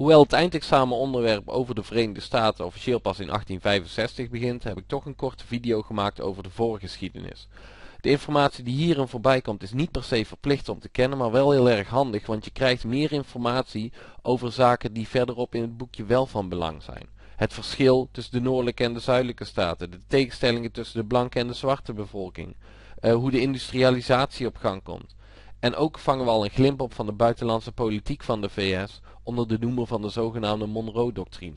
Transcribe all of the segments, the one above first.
Hoewel het eindexamenonderwerp over de Verenigde Staten officieel pas in 1865 begint, heb ik toch een korte video gemaakt over de voorgeschiedenis. De informatie die hierin voorbij komt is niet per se verplicht om te kennen, maar wel heel erg handig, want je krijgt meer informatie over zaken die verderop in het boekje wel van belang zijn. Het verschil tussen de noordelijke en de zuidelijke staten, de tegenstellingen tussen de blanke en de zwarte bevolking, hoe de industrialisatie op gang komt. En ook vangen we al een glimp op van de buitenlandse politiek van de VS onder de noemer van de zogenaamde Monroe-doctrine.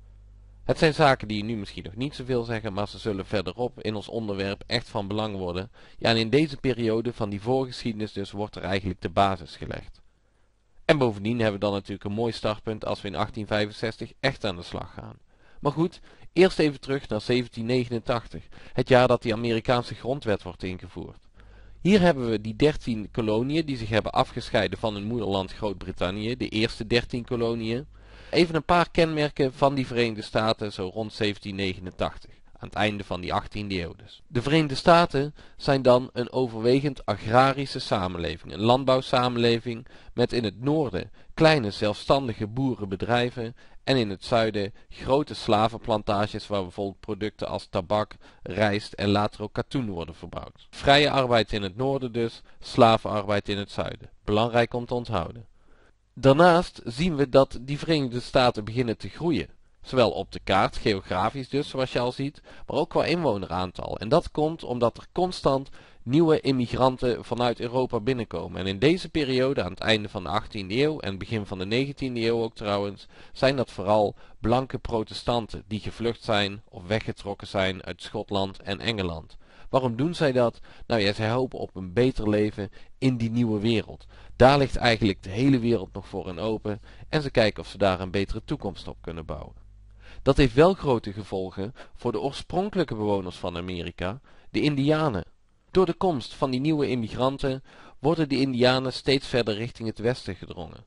Het zijn zaken die je nu misschien nog niet zoveel zeggen, maar ze zullen verderop in ons onderwerp echt van belang worden. Ja, en in deze periode van die voorgeschiedenis dus wordt er eigenlijk de basis gelegd. En bovendien hebben we dan natuurlijk een mooi startpunt als we in 1865 echt aan de slag gaan. Maar goed, eerst even terug naar 1789, het jaar dat die Amerikaanse grondwet wordt ingevoerd. Hier hebben we die 13 koloniën die zich hebben afgescheiden van hun moederland Groot-Brittannië, de eerste 13 koloniën. Even een paar kenmerken van die Verenigde Staten zo rond 1789, aan het einde van die 18e eeuw dus. De Verenigde Staten zijn dan een overwegend agrarische samenleving, een landbouwsamenleving met in het noorden kleine zelfstandige boerenbedrijven en in het zuiden grote slavenplantages waar bijvoorbeeld producten als tabak, rijst en later ook katoen worden verbouwd. Vrije arbeid in het noorden dus, slavenarbeid in het zuiden. Belangrijk om te onthouden. Daarnaast zien we dat die Verenigde Staten beginnen te groeien. Zowel op de kaart, geografisch dus, zoals je al ziet, maar ook qua inwoneraantal. En dat komt omdat er constant nieuwe immigranten vanuit Europa binnenkomen. En in deze periode, aan het einde van de 18e eeuw en begin van de 19e eeuw ook trouwens, zijn dat vooral blanke protestanten die gevlucht zijn of weggetrokken zijn uit Schotland en Engeland. Waarom doen zij dat? Nou ja, zij hopen op een beter leven in die nieuwe wereld. Daar ligt eigenlijk de hele wereld nog voor hen open en ze kijken of ze daar een betere toekomst op kunnen bouwen. Dat heeft wel grote gevolgen voor de oorspronkelijke bewoners van Amerika, de Indianen. Door de komst van die nieuwe immigranten worden de Indianen steeds verder richting het westen gedrongen.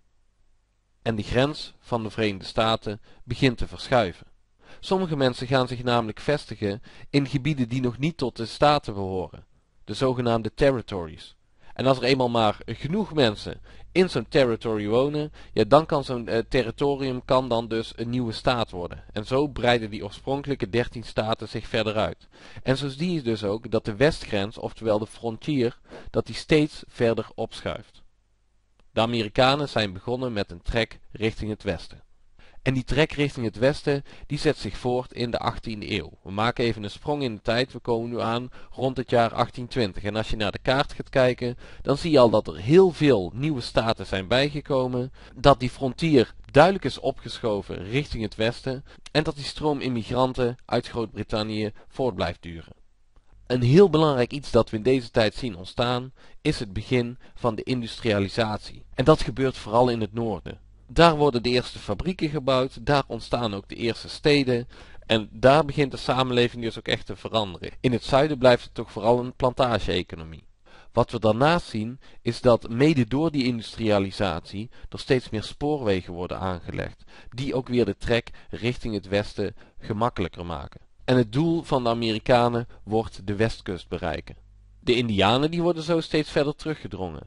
En de grens van de Verenigde Staten begint te verschuiven. Sommige mensen gaan zich namelijk vestigen in gebieden die nog niet tot de staten behoren, de zogenaamde territories. En als er eenmaal maar genoeg mensen in zo'n territory wonen, ja, dan kan zo'n territorium dan dus een nieuwe staat worden. En zo breiden die oorspronkelijke 13 staten zich verder uit. En zo zie je dus ook dat de westgrens, oftewel de frontier, dat die steeds verder opschuift. De Amerikanen zijn begonnen met een trek richting het westen. En die trek richting het westen, die zet zich voort in de 18e eeuw. We maken even een sprong in de tijd, we komen nu aan rond het jaar 1820. En als je naar de kaart gaat kijken, dan zie je al dat er heel veel nieuwe staten zijn bijgekomen. Dat die frontier duidelijk is opgeschoven richting het westen. En dat die stroom immigranten uit Groot-Brittannië voort blijft duren. Een heel belangrijk iets dat we in deze tijd zien ontstaan, is het begin van de industrialisatie. En dat gebeurt vooral in het noorden. Daar worden de eerste fabrieken gebouwd, daar ontstaan ook de eerste steden en daar begint de samenleving dus ook echt te veranderen. In het zuiden blijft het toch vooral een plantage-economie. Wat we daarnaast zien is dat mede door die industrialisatie er steeds meer spoorwegen worden aangelegd, die ook weer de trek richting het westen gemakkelijker maken. En het doel van de Amerikanen wordt de westkust bereiken. De Indianen die worden zo steeds verder teruggedrongen.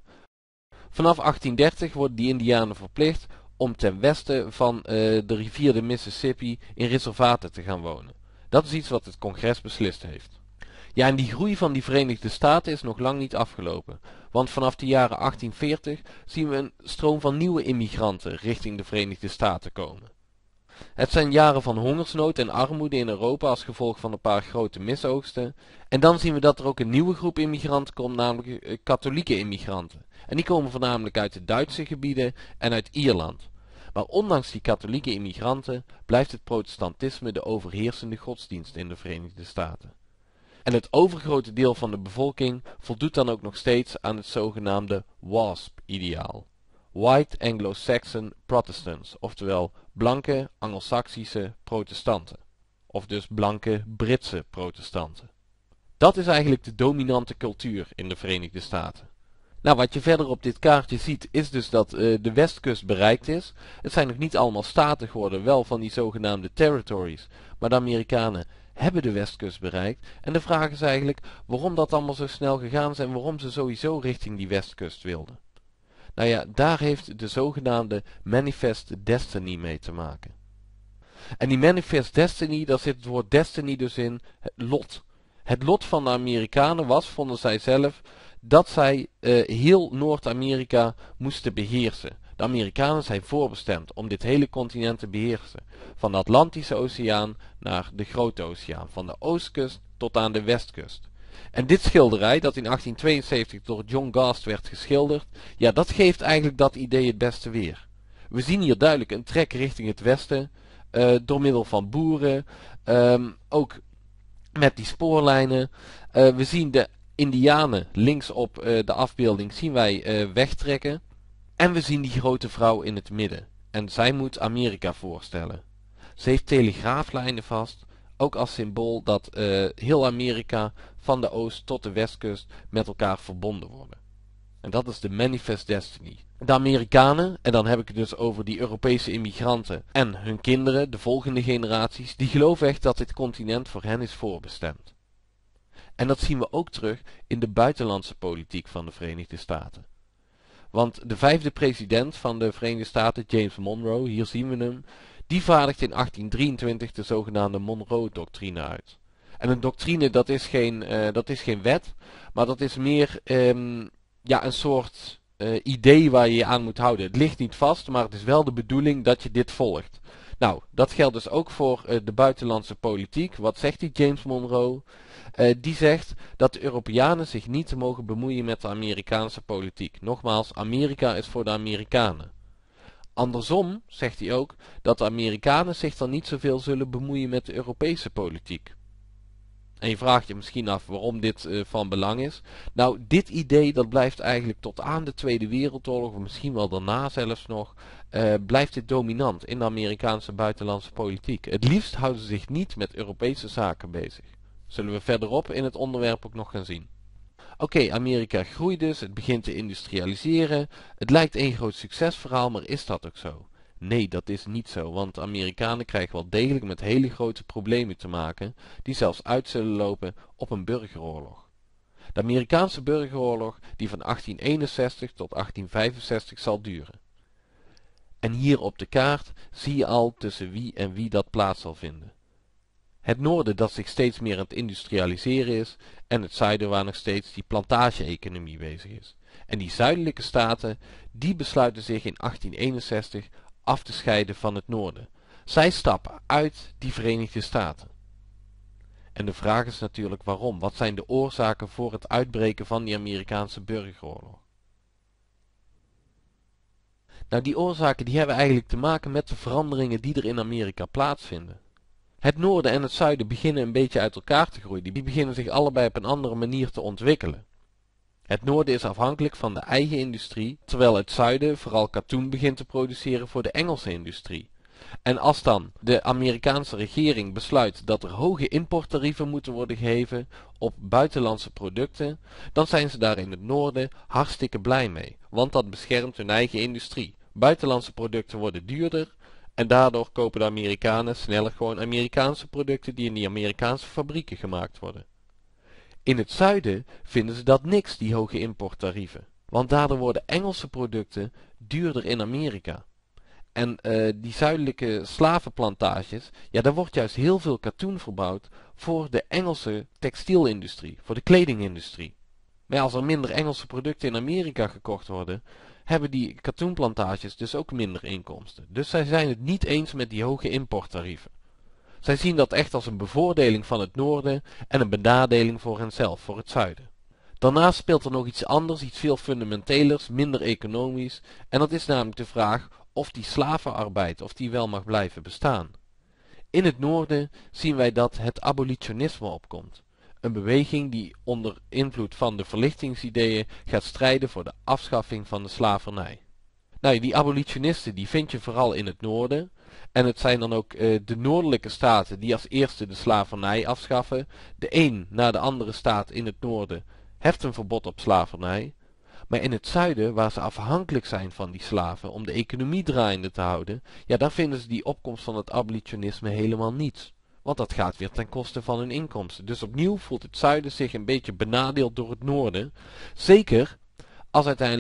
Vanaf 1830 worden die Indianen verplicht om ten westen van de rivier de Mississippi in reservaten te gaan wonen. Dat is iets wat het congres beslist heeft. Ja, en die groei van die Verenigde Staten is nog lang niet afgelopen. Want vanaf de jaren 1840 zien we een stroom van nieuwe immigranten richting de Verenigde Staten komen. Het zijn jaren van hongersnood en armoede in Europa als gevolg van een paar grote misoogsten. En dan zien we dat er ook een nieuwe groep immigranten komt, namelijk katholieke immigranten. En die komen voornamelijk uit de Duitse gebieden en uit Ierland. Maar ondanks die katholieke immigranten blijft het protestantisme de overheersende godsdienst in de Verenigde Staten. En het overgrote deel van de bevolking voldoet dan ook nog steeds aan het zogenaamde WASP-ideaal. White Anglo-Saxon Protestants, oftewel blanke Angelsaksische protestanten. Of dus blanke Britse protestanten. Dat is eigenlijk de dominante cultuur in de Verenigde Staten. Nou, wat je verder op dit kaartje ziet is dus dat de westkust bereikt is. Het zijn nog niet allemaal staten geworden, wel van die zogenaamde territories. Maar de Amerikanen hebben de westkust bereikt. En de vraag is eigenlijk waarom dat allemaal zo snel gegaan is en waarom ze sowieso richting die westkust wilden. Nou ja, daar heeft de zogenaamde Manifest Destiny mee te maken. En die Manifest Destiny, daar zit het woord destiny dus in, het lot. Het lot van de Amerikanen was, vonden zij zelf, dat zij heel Noord-Amerika moesten beheersen. De Amerikanen zijn voorbestemd om dit hele continent te beheersen. Van de Atlantische Oceaan naar de Grote Oceaan. Van de oostkust tot aan de westkust. En dit schilderij, dat in 1872 door John Gast werd geschilderd, ja, dat geeft eigenlijk dat idee het beste weer. We zien hier duidelijk een trek richting het westen, door middel van boeren, ook met die spoorlijnen. We zien de Indianen links op de afbeelding zien wij wegtrekken. En we zien die grote vrouw in het midden. En zij moet Amerika voorstellen. Ze heeft telegraaflijnen vast, ook als symbool dat heel Amerika van de oost tot de westkust met elkaar verbonden worden. En dat is de Manifest Destiny. De Amerikanen, en dan heb ik het dus over die Europese immigranten en hun kinderen, de volgende generaties, die geloven echt dat dit continent voor hen is voorbestemd. En dat zien we ook terug in de buitenlandse politiek van de Verenigde Staten. Want de 5e president van de Verenigde Staten, James Monroe, hier zien we hem, die vaardigt in 1823 de zogenaamde Monroe-doctrine uit. En een doctrine, dat is geen wet, maar dat is meer een soort idee waar je je aan moet houden. Het ligt niet vast, maar het is wel de bedoeling dat je dit volgt. Nou, dat geldt dus ook voor de buitenlandse politiek. Wat zegt die James Monroe? Die zegt dat de Europeanen zich niet mogen bemoeien met de Amerikaanse politiek. Nogmaals, Amerika is voor de Amerikanen. Andersom zegt hij ook dat de Amerikanen zich dan niet zoveel zullen bemoeien met de Europese politiek. En je vraagt je misschien af waarom dit van belang is. Nou, dit idee dat blijft eigenlijk tot aan de Tweede Wereldoorlog, of misschien wel daarna zelfs nog, blijft dit dominant in de Amerikaanse buitenlandse politiek. Het liefst houden ze zich niet met Europese zaken bezig. Zullen we verderop in het onderwerp ook nog gaan zien. Oké, Amerika groeit dus, het begint te industrialiseren. Het lijkt een groot succesverhaal, maar is dat ook zo? Nee, dat is niet zo, want de Amerikanen krijgen wel degelijk met hele grote problemen te maken, die zelfs uit zullen lopen op een burgeroorlog. De Amerikaanse burgeroorlog die van 1861 tot 1865 zal duren. En hier op de kaart zie je al tussen wie en wie dat plaats zal vinden. Het noorden dat zich steeds meer aan het industrialiseren is en het zuiden waar nog steeds die plantage-economie bezig is. En die zuidelijke staten, die besluiten zich in 1861 af te scheiden van het noorden. Zij stappen uit die Verenigde Staten. En de vraag is natuurlijk waarom. Wat zijn de oorzaken voor het uitbreken van die Amerikaanse burgeroorlog? Nou, die oorzaken die hebben eigenlijk te maken met de veranderingen die er in Amerika plaatsvinden. Het noorden en het zuiden beginnen een beetje uit elkaar te groeien. Die beginnen zich allebei op een andere manier te ontwikkelen. Het noorden is afhankelijk van de eigen industrie, terwijl het zuiden vooral katoen begint te produceren voor de Engelse industrie. En als dan de Amerikaanse regering besluit dat er hoge importtarieven moeten worden geheven op buitenlandse producten, dan zijn ze daar in het noorden hartstikke blij mee, want dat beschermt hun eigen industrie. Buitenlandse producten worden duurder en daardoor kopen de Amerikanen sneller gewoon Amerikaanse producten die in die Amerikaanse fabrieken gemaakt worden. In het zuiden vinden ze dat niks, die hoge importtarieven, want daardoor worden Engelse producten duurder in Amerika. En die zuidelijke slavenplantages, ja, daar wordt juist heel veel katoen verbouwd voor de Engelse textielindustrie, voor de kledingindustrie. Maar ja, als er minder Engelse producten in Amerika gekocht worden, hebben die katoenplantages dus ook minder inkomsten. Dus zij zijn het niet eens met die hoge importtarieven. Zij zien dat echt als een bevoordeling van het noorden en een benadeling voor henzelf, voor het zuiden. Daarnaast speelt er nog iets anders, iets veel fundamentelers, minder economisch, en dat is namelijk de vraag of die slavenarbeid, of die wel mag blijven bestaan. In het noorden zien wij dat het abolitionisme opkomt. Een beweging die onder invloed van de verlichtingsideeën gaat strijden voor de afschaffing van de slavernij. Nou, die abolitionisten die vind je vooral in het noorden. En het zijn dan ook de noordelijke staten die als eerste de slavernij afschaffen. De een na de andere staat in het noorden heft een verbod op slavernij. Maar in het zuiden, waar ze afhankelijk zijn van die slaven om de economie draaiende te houden, ja, daar vinden ze die opkomst van het abolitionisme helemaal niets. Want dat gaat weer ten koste van hun inkomsten. Dus opnieuw voelt het zuiden zich een beetje benadeeld door het noorden. Zeker als uiteindelijk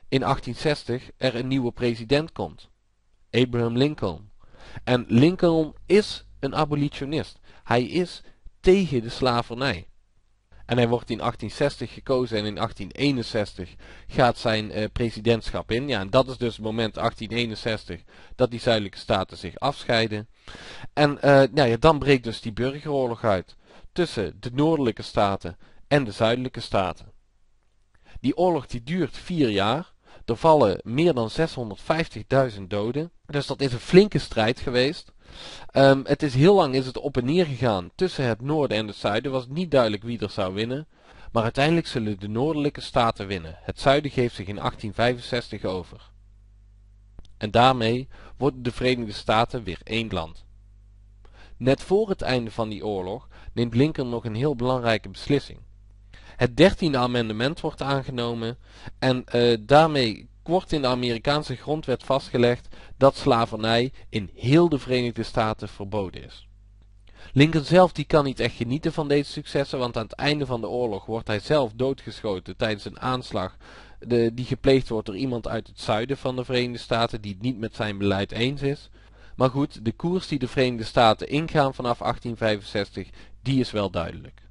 in 1860 er een nieuwe president komt. Abraham Lincoln. En Lincoln is een abolitionist. Hij is tegen de slavernij. En hij wordt in 1860 gekozen en in 1861 gaat zijn presidentschap in. Ja, en dat is dus het moment 1861 dat die zuidelijke staten zich afscheiden. En dan breekt dus die burgeroorlog uit tussen de noordelijke staten en de zuidelijke staten. Die oorlog die duurt 4 jaar. Er vallen meer dan 650.000 doden. Dus dat is een flinke strijd geweest. Het is heel lang op en neer gegaan tussen het noorden en het zuiden. Was niet duidelijk wie er zou winnen. Maar uiteindelijk zullen de noordelijke staten winnen. Het zuiden geeft zich in 1865 over. En daarmee worden de Verenigde Staten weer één land. Net voor het einde van die oorlog neemt Lincoln nog een heel belangrijke beslissing. Het 13e amendement wordt aangenomen en daarmee wordt in de Amerikaanse grondwet vastgelegd dat slavernij in heel de Verenigde Staten verboden is. Lincoln zelf die kan niet echt genieten van deze successen, want aan het einde van de oorlog wordt hij zelf doodgeschoten tijdens een aanslag die gepleegd wordt door iemand uit het zuiden van de Verenigde Staten die het niet met zijn beleid eens is. Maar goed, de koers die de Verenigde Staten ingaan vanaf 1865, die is wel duidelijk.